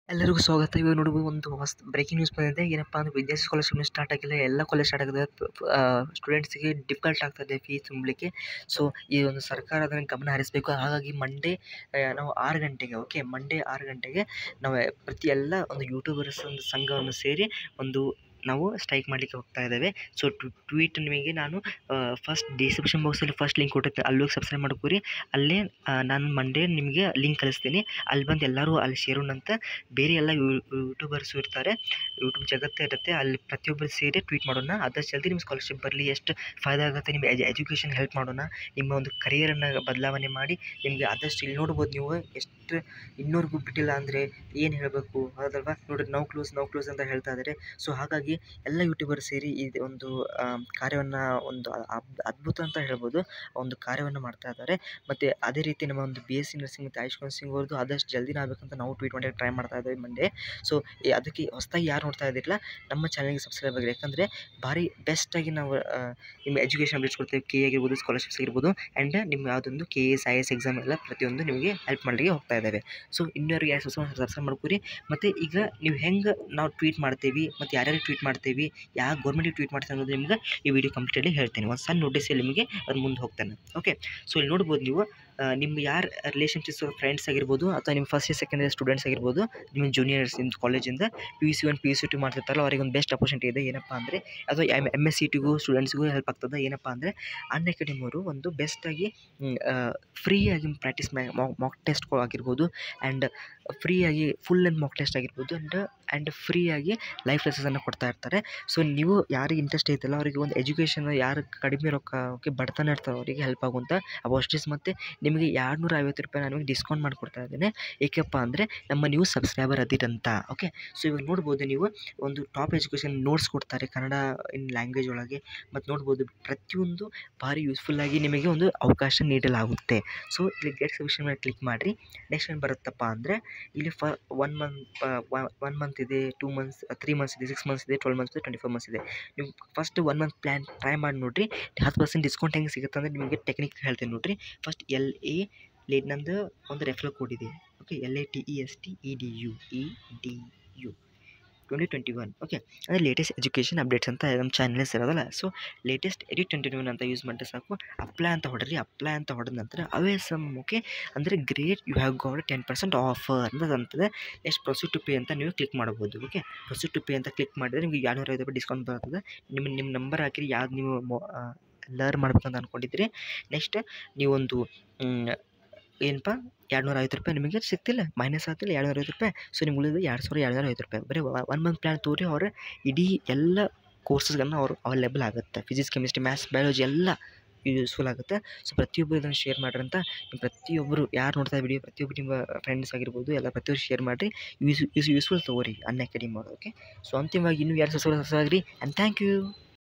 ಎಲ್ಲರಿಗೂ ಸ್ವಾಗತ. ಇವಾಗ ನೋಡ್ಬೋದು ಒಂದು ಬ್ರೇಕಿಂಗ್ ನ್ಯೂಸ್ ಬಂದಿದೆ. ಏನಪ್ಪ ಅಂದರೆ ವಿದ್ಯಾರ್ಥಿ ಸ್ಕಾಲರ್ಶಿಪ್ ಸ್ಟಾರ್ಟ್ ಆಗಿಲ್ಲ, ಎಲ್ಲ ಕಾಲೇಜ್ ಸ್ಟಾರ್ಟ್ ಆಗಿದೆ. ಸ್ಟೂಡೆಂಟ್ಸ್ಗೆ ಡಿಫಿಕಲ್ಟ್ ಆಗ್ತದೆ ಫೀಸ್ ತುಂಬಲಿಕ್ಕೆ. ಸೊ ಈ ಒಂದು ಸರ್ಕಾರ ಅದನ್ನು ಗಮನ ಹರಿಸಬೇಕು. ಹಾಗಾಗಿ ಮಂಡೇ ನಾವು 6 ಗಂಟೆಗೆ ಮಂಡೇ 6 ಗಂಟೆಗೆ ನಾವು ಪ್ರತಿ ಎಲ್ಲ ಒಂದು ಯೂಟ್ಯೂಬರ್ಸ್ ಒಂದು ಸಂಘವನ್ನು ಸೇರಿ ನಾವು ಸ್ಟ್ರೈಕ್ ಮಾಡಲಿಕ್ಕೆ ಹೋಗ್ತಾ ಇದ್ದೇವೆ. ಸೊ ಟ್ವೀಟ್ ನಿಮಗೆ ನಾನು ಫಸ್ಟ್ ಡಿಸ್ಕ್ರಿಪ್ಷನ್ ಬಾಕ್ಸಲ್ಲಿ ಫಸ್ಟ್ ಲಿಂಕ್ ಕೊಟ್ಟಿರ್ತೀನಿ, ಅಲ್ಲಿ ಹೋಗಿ ಸಬ್ಸ್ಕ್ರೈಬ್ ಮಾಡ್ಕೊರಿ. ಅಲ್ಲೇ ನಾನು ಮಂಡೇ ನಿಮಗೆ ಲಿಂಕ್ ಕಳಿಸ್ತೀನಿ, ಅಲ್ಲಿ ಬಂದು ಎಲ್ಲರೂ ಅಲ್ಲಿ ಸೇರೋಣಂತ. ಬೇರೆ ಎಲ್ಲ ಯೂಟ್ಯೂಬರ್ಸು ಇರ್ತಾರೆ, ಯೂಟ್ಯೂಬ್ ಜಗತ್ತೇ ಇರುತ್ತೆ, ಅಲ್ಲಿ ಪ್ರತಿಯೊಬ್ಬರು ಸೇರಿ ಟ್ವೀಟ್ ಮಾಡೋಣ. ಆದಷ್ಟು ಜಲ್ದಿ ನಿಮ್ಮ ಸ್ಕಾಲರ್ಶಿಪ್ ಬರಲಿ, ಎಷ್ಟು ಫಾಯ್ದೆ ಆಗುತ್ತೆ, ನಿಮ್ಮ ಎಜುಕೇಷನ್ ಹೆಲ್ಪ್ ಮಾಡೋಣ, ನಿಮ್ಮ ಒಂದು ಕರಿಯರನ್ನು ಬದಲಾವಣೆ ಮಾಡಿ ನಿಮಗೆ ಆದಷ್ಟು. ಇಲ್ಲಿ ನೋಡ್ಬೋದು ನೀವು ಎಷ್ಟು ಇನ್ನೂರಿಗೂ ಬಿಟ್ಟಿಲ್ಲ ಅಂದರೆ ಏನು ಹೇಳಬೇಕು ಹೌದಲ್ವಾ. ನೋಡಿರಿ ನಾವು ಕ್ಲೋಸ್ ಅಂತ ಹೇಳ್ತಾ ಇದ್ದಾರೆ. ಸೊ ಹಾಗಾಗಿ ಎಲ್ಲ ಯೂಟ್ಯೂಬರ್ ಸೇರಿ ಈ ಒಂದು ಕಾರ್ಯವನ್ನು ಒಂದು ಅದ್ಭುತ ಅಂತ ಹೇಳ್ಬೋದು, ಒಂದು ಕಾರ್ಯವನ್ನು ಮಾಡ್ತಾ ಇದ್ದಾರೆ. ಮತ್ತು ಅದೇ ರೀತಿ ನಮ್ಮ ಒಂದು BSc ನರ್ಸಿಂಗ್ ಮತ್ತು ಆಯುಷ್ ನರ್ಸಿಂಗ್ ಅವ್ರದ್ದು ಆದಷ್ಟು ಜಲ್ದಿ ಆಗಬೇಕಂತ ನಾವು ಟ್ವೀಟ್ ಮಾಡಿ ಟ್ರೈ ಮಾಡ್ತಾ ಇದ್ದೇವೆ ಮಂಡೇ. ಸೊ ಅದಕ್ಕೆ ಹೊಸದಾಗಿ ಯಾರು ನೋಡ್ತಾ ಇದ್ದಿರಲ್ಲ ನಮ್ಮ ಚಾನಲ್ಗೆ ಸಬ್ಸ್ಕ್ರೈಬ್ ಆಗಿ, ಯಾಕಂದರೆ ಭಾರಿ ಬೆಸ್ಟಾಗಿ ನಾವು ನಿಮ್ಮ ಎಜುಕೇಷನ್ ಅಪ್ಡೇಟ್ಸ್ ಕೊಡ್ತೇವೆ. KA ಆಗಿರ್ಬೋದು, ಸ್ಕಾಲರ್ಶಿಪ್ಸ್ ಆಗಿರ್ಬೋದು, ಆ್ಯಂಡ್ ನಿಮ್ಮ ಯಾವುದೊಂದು KS IS ಎಕ್ಸಾಮ್ ಎಲ್ಲ ಪ್ರತಿಯೊಂದು ನಿಮಗೆ ಹೆಲ್ಪ್ ಮಾಡಲಿಕ್ಕೆ ಹೋಗ್ತಾ ಇದ್ದೇವೆ. ಸೊ ಇನ್ನೂರು ಯಾರು ಸಬ್ಸ್ಕ್ರೈಬ್ ಮಾಡ್ಕೊರಿ. ಮತ್ತು ಈಗ ನೀವು ಹೆಂಗೆ ನಾವು ಟ್ವೀಟ್ ಮಾಡ್ತೀವಿ ಮತ್ತು ಯಾರ್ಯಾರು ಟ್ವೀಟ್ ಮಾಡ್ತೀವಿ, ಯಾವ ಗೌರ್ಮೆಂಟಿಗೆ ಟ್ವೀಟ್ ಮಾಡ್ತೀವಿ ಅನ್ನೋದು ನಿಮ್ಗೆ ಈ ವಿಡಿಯೋ ಕಂಪ್ಲೀಟಲ್ಲಿ ಹೇಳ್ತೀನಿ. ಒಂದು ಸಣ್ಣ ನೋಟಿಸಲ್ಲಿ ನಿಮಗೆ ಅದು ಮುಂದೆ ಹೋಗ್ತಾನೆ. ಓಕೆ, ಸೊ ಇಲ್ಲಿ ನೋಡ್ಬೋದು ನೀವು ನಿಮ್ಮ ಯಾರು ರಿಲೇಷನ್ಶಿಪ್ಸ್ ಫ್ರೆಂಡ್ಸ್ ಆಗಿರ್ಬೋದು, ಅಥವಾ ನಿಮ್ಮ first year second year students ಆಗಿರ್ಬೋದು, ನಿಮ್ಮ ಜೂನಿಯರ್ಸ್ ನಿಮ್ಮ ಕಾಲೇಜಿಂದ PUC 1 PUC 2 ಮಾಡ್ತಿರ್ತಾರಲ್ಲ, ಅವ್ರಿಗೆ ಒಂದು ಬೆಸ್ಟ್ ಅಪರ್ಚುನಿಟಿ ಇದೆ. ಏನಪ್ಪ ಅಂದರೆ ಅದು MSc ಸ್ಟೂಡೆಂಟ್ಸ್ಗೂ ಹೆಲ್ಪ್ ಆಗ್ತದೆ. ಏನಪ್ಪ ಅಂದರೆ ಅನ್ಅಕಾಡೆಮಿ ಅವರು ಒಂದು ಬೆಸ್ಟಾಗಿ ಫ್ರೀಯಾಗಿ ಪ್ರಾಕ್ಟೀಸ್ ಮಾಕ್ ಟೆಸ್ಟ್ ಆಗಿರ್ಬೋದು, ಆ್ಯಂಡ್ ಫ್ರೀಯಾಗಿ ಫುಲ್ ಆ್ಯಂಡ್ ಮಾಕ್ ಟೆಸ್ಟ್ ಆಗಿರ್ಬೋದು, ಆ್ಯಂಡ್ ಫ್ರೀಯಾಗಿ ಲೈಫ್ ಲೆಸನ್ಸನ್ನು ಕೊಡ್ತಾ ಇರ್ತಾರೆ. ಸೊ ನೀವು ಯಾರಿಗೆ ಇಂಟ್ರೆಸ್ಟ್ ಐತಲ್ಲ ಅವರಿಗೆ ಒಂದು ಎಜುಕೇಷನ್, ಯಾರು ಕಡಿಮೆ ರೊಕ್ಕ ಬಡತನ ಇರ್ತಾರೆ ಅವರಿಗೆ ಹೆಲ್ಪ್ ಆಗುವಂಥ ಅಪರ್ಚುನಿಟೀಸ್. ಮತ್ತು ನಿಮಗೆ 250 ರೂಪಾಯಿ ನಾನು ಡಿಸ್ಕೌಂಟ್ ಮಾಡಿಕೊಡ್ತಾ ಇದ್ದೇನೆ. ಏಕಪ್ಪ ಅಂದರೆ ನಮ್ಮ ನೀವು ಸಬ್ಸ್ಕ್ರೈಬರ್ ಅದಿರಂತ. ಓಕೆ, ಸೊ ಇವಾಗ ನೋಡ್ಬೋದು ನೀವು ಒಂದು ಟಾಪ್ ಎಜುಕೇಷನ್ ನೋಟ್ಸ್ ಕೊಡ್ತಾರೆ ಕನ್ನಡ ಇನ್ ಲ್ಯಾಂಗ್ವೇಜ್ ಒಳಗೆ. ಮತ್ತು ನೋಡ್ಬೋದು ಪ್ರತಿಯೊಂದು ಭಾರಿ ಯೂಸ್ಫುಲ್ಲಾಗಿ ನಿಮಗೆ ಒಂದು ಅವಕಾಶ ನೀಡಲಾಗುತ್ತೆ. ಸೊ ಇಲ್ಲಿ ಗೆಟ್ ಸಬ್ಸ್ಕ್ರಿಪ್ಷನ್ ಮೇಲೆ ಕ್ಲಿಕ್ ಮಾಡಿರಿ. ನೆಕ್ಸ್ಟ್ ಏನು ಬರುತ್ತಪ್ಪ ಅಂದರೆ ಇಲ್ಲಿ 1 ಮಂತ್ ಇದೆ, 2 ಮಂತ್ಸ್, 3 ಮಂತ್ಸ್ ಇದೆ, 6 ಮಂತ್ಸ್ ಇದೆ, 12 ಮಂತ್ಸ್ ಇದೆ, 24 ಮಂತ್ಸ್ ಇದೆ. ನೀವು ಫಸ್ಟ್ 1 ಮಂತ್ ಪ್ಲ್ಯಾನ್ ಟ್ರೈ ಮಾಡಿ ನೋಡಿರಿ. 10% ಡಿಸ್ಕೌಂಟ್ ಹೆಂಗೆ ಸಿಗುತ್ತೆ ಅಂದರೆ ನಿಮಗೆ ಟೆಕ್ನಿಕ್ ಹೇಳ್ತೀನಿ ನೋಡಿರಿ. ಫಸ್ಟ್ ನಂದು ಒಂದು ರೆಫರಲ್ ಕೋಡ್ ಇದೆ. Okay, LATESTEDU 2021. ಓಕೆ, ಅಂದರೆ ಲೇಟೆಸ್ಟ್ ಎಜುಕೇಷನ್ ಅಪ್ಡೇಟ್ಸ್ ಅಂತ ನಮ್ಮ ಚಾನಲ್ ಇರೋದಲ್ಲ. ಸೊ ಲೇಟೆಸ್ಟ್ ಎಡಿ 2021 ಅಂತ ಯೂಸ್ ಮಾಡಿದ್ರೆ ಸಾಕು. ಅಪ್ಲೈ ಅಂತ ಹೊಡ್ರಿ. ಅಪ್ಲೈ ಅಂತ ಹೊಡೆದ ನಂತರ ಓಕೆ ಅಂದರೆ great, you have got 10% offer ಅಂತಂತದೆ. ನೆಕ್ಸ್ಟ್ ಪ್ರೊಸೀಡ್ ಟು ಪೇ ಅಂತ ನೀವು ಕ್ಲಿಕ್ ಮಾಡ್ಬೋದು. ಓಕೆ, ಪ್ರೊಸೀಡ್ ಟು ಪೇ ಅಂತ ಕ್ಲಿಕ್ ಮಾಡಿದರೆ ನಿಮಗೆ 250 ರೂಪಾಯಿ ಡಿಸ್ಕೌಂಟ್ ಬರ್ತದೆ. ನಿಮ್ಮ ನಂಬರ್ ಹಾಕಿರಿ, ಯಾವ್ದು ನೀವು ಲರ್ನ್ ಮಾಡ್ಬೇಕಂತ ಅಂದ್ಕೊಂಡಿದ್ರಿ. ನೆಕ್ಸ್ಟ್ ನೀವೊಂದು ಏನಪ್ಪ 250 ರೂಪಾಯಿ ನಿಮಗೆ ಸಿಗ್ತಿಲ್ಲ, ಮೈನಸ್ ಆಗ್ತಿಲ್ಲ 250 ರೂಪಾಯಿ. ಸೊ ನಿಮ್ಗೆ ಉಳಿದ 2250 ರೂಪಾಯಿ. ಬರೀ 1 ಮಂತ್ ಪ್ಲ್ಯಾನ್ ತೋರಿ ಅವ್ರ ಇಡೀ ಎಲ್ಲ ಕೋರ್ಸಸ್ಗಳನ್ನ ಅವರು ಅವೈಲೇಬಲ್ ಆಗುತ್ತೆ. ಫಿಸಿಕ್ಸ್, ಕೆಮಿಸ್ಟ್ರಿ, ಮ್ಯಾಥ್ಸ್, ಬಯಾಲಜಿ ಎಲ್ಲ ಯೂಸ್ಫುಲ್ ಆಗುತ್ತೆ. ಸೊ ಪ್ರತಿಯೊಬ್ಬರು ಇದನ್ನು ಶೇರ್ ಮಾಡ್ರಿ ಅಂತ ಪ್ರತಿಯೊಬ್ಬರು ಯಾರು ನೋಡ್ತಾ ವಿಡಿಯೋ ಪ್ರತಿಯೊಬ್ಬರು ನಿಮ್ಮ ಫ್ರೆಂಡ್ಸ್ ಆಗಿರ್ಬೋದು ಎಲ್ಲ ಪ್ರತಿಯೊಬ್ಬರು ಶೇರ್ ಮಾಡಿರಿ. ಯೂಸ್ಫುಲ್ ತೊಗೋರಿ ಅನ್ಅಕಾಡೆಮಿ ಅವರು. ಓಕೆ, ಸೊ ಅಂತಿಮವಾಗಿ ಇನ್ನೂ ಯಾರು ಸಬ್ಸ್ಕ್ರೈಬ್ ಆಗ್ರಿ. And thank you.